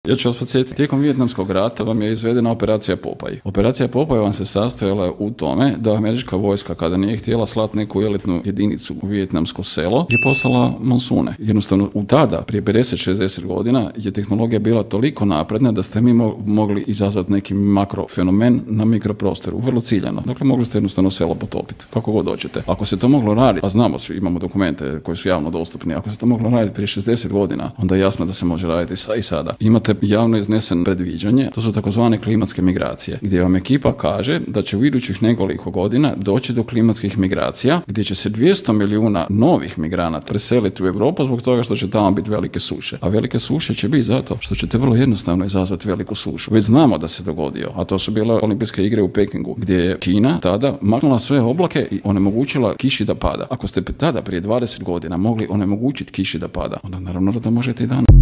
Ja ću vas podsjetiti, tijekom Vijetnamskog rata vam je izvedena operacija Popaj. Operacija Popaj vam se sastojala u tome da američka vojska, kada nije htjela slati neku elitnu jedinicu u vijetnamsko selo, je poslala monsune. Jednostavno, u tada, prije 50-60 godina, je tehnologija bila toliko napredna da ste mi mogli izazvati neki makrofenomen na mikroprostoru, vrlo ciljano. Dakle, mogli ste jednostavno selo potopiti, kako god hoćete. Ako se to moglo raditi, a znamo svi, imamo dokumente koji su javno dostupni, ako se to moglo raditi prije 60 godina, onda je jasno da se može raditi i sada. Imate javno iznesen predviđanje, to su takozvane klimatske migracije, gdje vam ekipa kaže da će u idućih nekoliko godina doći do klimatskih migracija, gdje će se 200 milijuna novih migranata preseliti u Europu zbog toga što će tamo biti velike suše. A velike suše će biti zato što ćete vrlo jednostavno izazvati veliku sušu. Već znamo da se dogodio, a to su bile olimpijske igre u Pekingu, gdje je Kina tada maknula sve oblake i onemogućila kiši da pada. Ako ste tada prije 20 godina mogli onemogućiti kiši da pada, onda naravno da možete i danas.